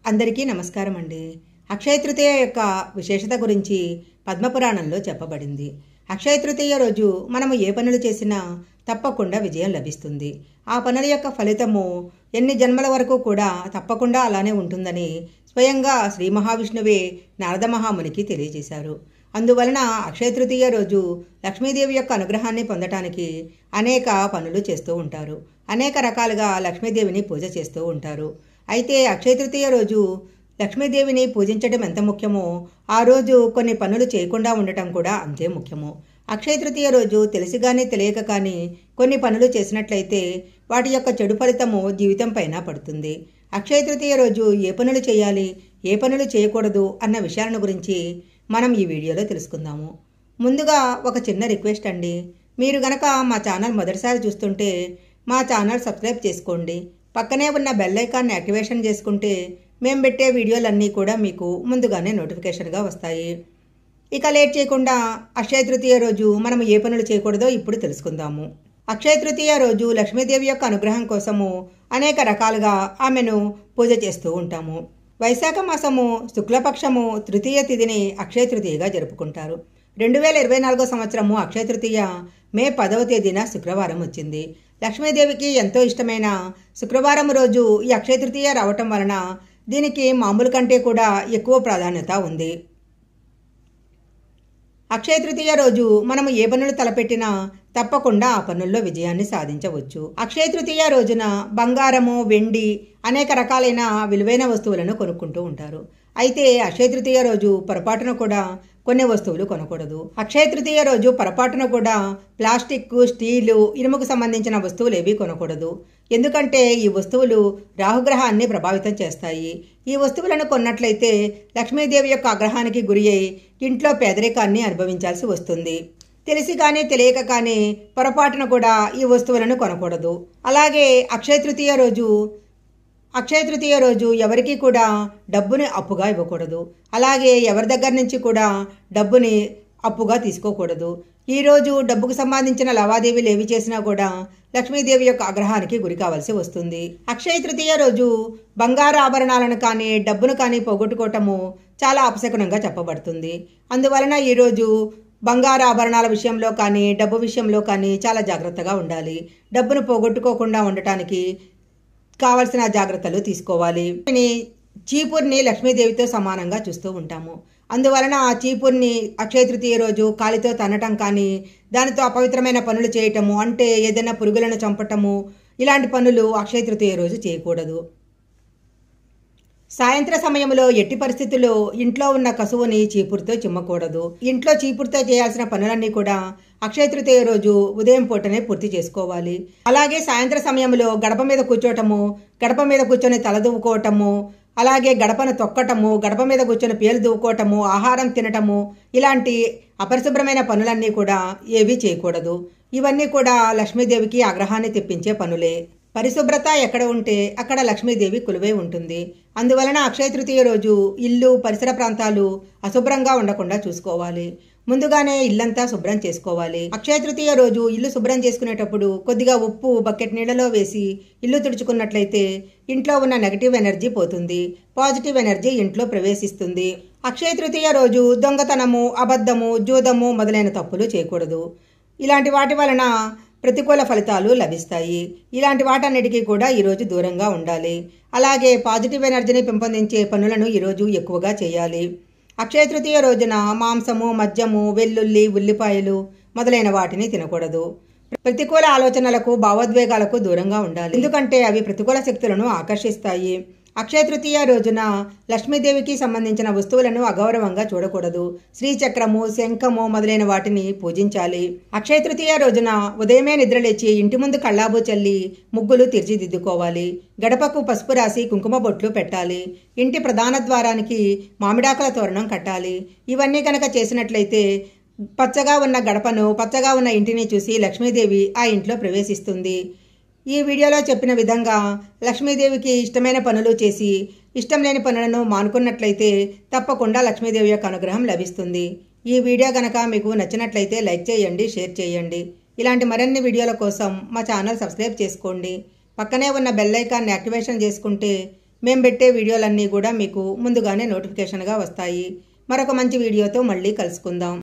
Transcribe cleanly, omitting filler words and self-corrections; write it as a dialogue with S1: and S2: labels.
S1: అందరికీ నమస్కారం అండి. అక్షయ తృతీయ యొక్క విశేషత గురించి పద్మపురాణంలో చెప్పబడింది. అక్షయ తృతీయ రోజు మనము ఏ పనులు చేసినా తప్పకుండా విజయం లభిస్తుంది. ఆ పనుల యొక్క ఫలితము ఎన్ని జన్మల వరకు కూడా తప్పకుండా అలానే ఉంటుందని స్వయంగా శ్రీ మహావిష్ణువే నారద మహామునికి తెలియజేశారు. అందువలన అక్షయ తృతీయ రోజు లక్ష్మీదేవి యొక్క అనుగ్రహాన్ని పొందటానికి అనేక పనులు చేస్తూ ఉంటారు. అనేక రకాలుగా లక్ష్మీదేవిని పూజ చేస్తూ ఉంటారు. అయితే అక్షయ తృతీయ రోజు లక్ష్మీదేవిని పూజించడం ఎంత ముఖ్యమో ఆ రోజు కొన్ని పనులు చేయకుండా ఉండటం కూడా అంతే ముఖ్యము. అక్షయ తృతీయ రోజు తెలిసి కానీ తెలియక కానీ కొన్ని పనులు చేసినట్లయితే వాటి యొక్క చెడు ఫలితము జీవితం పైన పడుతుంది. అక్షయ తృతీయ రోజు ఏ పనులు చేయాలి, ఏ పనులు చేయకూడదు అన్న విషయాలను గురించి మనం ఈ వీడియోలో తెలుసుకుందాము. ముందుగా ఒక చిన్న రిక్వెస్ట్ అండి. మీరు గనక మా ఛానల్ మొదటిసారి చూస్తుంటే మా ఛానల్ సబ్స్క్రైబ్ చేసుకోండి. పక్కనే ఉన్న బెల్ ఐకాన్ని యాక్టివేషన్ చేసుకుంటే మేము పెట్టే వీడియోలన్నీ కూడా మీకు ముందుగానే నోటిఫికేషన్గా వస్తాయి. ఇక లేట్ చేయకుండా అక్షయ తృతీయ రోజు మనం ఏ పనులు చేయకూడదో ఇప్పుడు తెలుసుకుందాము. అక్షయ తృతీయ రోజు లక్ష్మీదేవి యొక్క అనుగ్రహం కోసము అనేక రకాలుగా ఆమెను పూజ చేస్తూ ఉంటాము. వైశాఖ మాసము శుక్లపక్షము తృతీయ తిథిని అక్షయ తృతీయగా జరుపుకుంటారు. 2024 సంవత్సరము అక్షయ తృతీయ మే 10వ తేదీన శుక్రవారం వచ్చింది. లక్ష్మీదేవికి ఎంతో ఇష్టమైన శుక్రవారం రోజు ఈ అక్షయ తృతీయ రావటం వలన దీనికి మామూలు కంటే కూడా ఎక్కువ ప్రాధాన్యత ఉంది. అక్షయ తృతీయ రోజు మనము ఏ పనులు తలపెట్టినా తప్పకుండా ఆ పనుల్లో విజయాన్ని సాధించవచ్చు. అక్షయ తృతీయ రోజున బంగారము, వెండి అనేక రకాలైన విలువైన వస్తువులను కొనుక్కుంటూ ఉంటారు. అయితే అక్షయ తృతీయ రోజు పొరపాటున కూడా కొన్ని వస్తువులు కొనకూడదు. అక్షయ తృతీయ రోజు పొరపాటున కూడా ప్లాస్టిక్, స్టీలు, ఇనుముకు సంబంధించిన వస్తువులు ఏవి కొనకూడదు. ఎందుకంటే ఈ వస్తువులు రాహుగ్రహాన్ని ప్రభావితం చేస్తాయి. ఈ వస్తువులను కొన్నట్లయితే లక్ష్మీదేవి యొక్క ఆగ్రహానికి గురి అయి ఇంట్లో పేదరికాన్ని అనుభవించాల్సి వస్తుంది. తెలిసి కానీ తెలియక కానీ పొరపాటున కూడా ఈ వస్తువులను కొనకూడదు. అలాగే అక్షయ తృతీయ రోజు ఎవరికి కూడా డబ్బుని అప్పుగా ఇవ్వకూడదు. అలాగే ఎవరి దగ్గర నుంచి కూడా డబ్బుని అప్పుగా తీసుకోకూడదు. ఈరోజు డబ్బుకు సంబంధించిన లావాదేవీలు ఏవి చేసినా కూడా లక్ష్మీదేవి యొక్క ఆగ్రహానికి గురి కావాల్సి వస్తుంది. అక్షయ తృతీయ రోజు బంగారు ఆభరణాలను కానీ డబ్బును కానీ పోగొట్టుకోవటము చాలా అపశకునంగా చెప్పబడుతుంది. అందువలన ఈరోజు బంగారు ఆభరణాల విషయంలో కానీ డబ్బు విషయంలో కానీ చాలా జాగ్రత్తగా ఉండాలి. డబ్బును పోగొట్టుకోకుండా ఉండటానికి కావలసిన జాగ్రత్తలు తీసుకోవాలి. చీపుర్ని లక్ష్మీదేవితో సమానంగా చూస్తూ ఉంటాము. అందువలన ఆ చీపుర్ని అక్షయ తృతీయ రోజు కాలితో తన్నటం కానీ దానితో అపవిత్రమైన పనులు చేయటము, అంటే ఏదైనా పురుగులను చంపటము, ఇలాంటి పనులు అక్షయ తృతీయ రోజు చేయకూడదు. సాయంత్ర సమయంలో ఎట్టి పరిస్థితుల్లో ఇంట్లో ఉన్న కసువుని చీపురుతో చిమ్మకూడదు. ఇంట్లో చీపురుతో చేయాల్సిన పనులన్నీ కూడా అక్షయ తృతీయ రోజు ఉదయం పూటనే పూర్తి చేసుకోవాలి. అలాగే సాయంత్ర సమయంలో గడప మీద కూర్చోటము, గడప మీద కూర్చొని తల దువ్వుకోవటము, అలాగే గడపను తొక్కటము, గడప మీద కూర్చొని పేలు దువ్వుకోవటము, ఆహారం తినటము, ఇలాంటి అపరిశుభ్రమైన పనులన్నీ కూడా ఏవీ చేయకూడదు. ఇవన్నీ కూడా లక్ష్మీదేవికి ఆగ్రహాన్ని తెప్పించే పనులే. పరిశుభ్రత ఎక్కడ ఉంటే అక్కడ లక్ష్మీదేవి కొలువై ఉంటుంది. అందువలన అక్షయ తృతీయ రోజు ఇల్లు, పరిసర ప్రాంతాలు అశుభ్రంగా ఉండకుండా చూసుకోవాలి. ముందుగానే ఇల్లంతా శుభ్రం చేసుకోవాలి. అక్షయ తృతీయ రోజు ఇల్లు శుభ్రం చేసుకునేటప్పుడు కొద్దిగా ఉప్పు బకెట్ నీళ్ళలో వేసి ఇల్లు తుడుచుకున్నట్లయితే ఇంట్లో ఉన్న నెగటివ్ ఎనర్జీ పోతుంది, పాజిటివ్ ఎనర్జీ ఇంట్లో ప్రవేశిస్తుంది. అక్షయ తృతీయ రోజు దొంగతనము, అబద్ధము, జూదము మొదలైన తప్పులు చేయకూడదు. ఇలాంటి వాటి వలన ప్రతికూల ఫలితాలు లభిస్తాయి. ఇలాంటి వాటన్నిటికీ కూడా ఈరోజు దూరంగా ఉండాలి. అలాగే పాజిటివ్ ఎనర్జీని పెంపొందించే పనులను ఈరోజు ఎక్కువగా చేయాలి. అక్షయ తృతీయ రోజున మాంసము, మద్యము, వెల్లుల్లి, ఉల్లిపాయలు మొదలైన వాటిని తినకూడదు. ప్రతికూల ఆలోచనలకు, భావోద్వేగాలకు దూరంగా ఉండాలి. ఎందుకంటే అవి ప్రతికూల శక్తులను ఆకర్షిస్తాయి. అక్షయ తృతీయ రోజున లక్ష్మీదేవికి సంబంధించిన వస్తువులను అగౌరవంగా చూడకూడదు. శ్రీచక్రము, శంఖము మొదలైన వాటిని పూజించాలి. అక్షయ తృతీయ రోజున ఉదయమే నిద్రలేచి ఇంటి ముందు కళ్ళాబు చల్లి ముగ్గులు తీర్చిదిద్దుకోవాలి. గడపకు పసుపు రాసి కుంకుమ బొట్లు పెట్టాలి. ఇంటి ప్రధాన ద్వారానికి మామిడాకుల తోరణం కట్టాలి. ఇవన్నీ కనుక చేసినట్లయితే పచ్చగా ఉన్న గడపను, పచ్చగా ఉన్న ఇంటిని చూసి లక్ష్మీదేవి ఆ ఇంట్లో ప్రవేశిస్తుంది. ఈ వీడియోలో చెప్పిన విధంగా లక్ష్మీదేవికి ఇష్టమైన పనులు చేసి ఇష్టం లేని పనులను మానుకున్నట్లయితే తప్పకుండా లక్ష్మీదేవి యొక్క అనుగ్రహం లభిస్తుంది. ఈ వీడియో గనక మీకు నచ్చినట్లయితే లైక్ చేయండి, షేర్ చేయండి. ఇలాంటి మరిన్ని వీడియోల కోసం మా ఛానల్ సబ్స్క్రైబ్ చేసుకోండి. పక్కనే ఉన్న బెల్ ఐకాన్ని యాక్టివేషన్ చేసుకుంటే మేము పెట్టే వీడియోలన్నీ కూడా మీకు ముందుగానే నోటిఫికేషన్గా వస్తాయి. మరొక మంచి వీడియోతో మళ్ళీ కలుసుకుందాం.